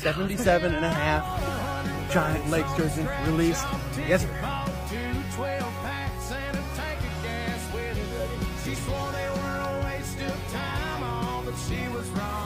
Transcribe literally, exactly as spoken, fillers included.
seventy-seven and a half giant lake sturgeon released. Yes, sir. She swore they were a waste of time, all but she was wrong.